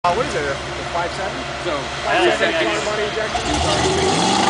What is it? The 5.7? So, 5.7 body ejection?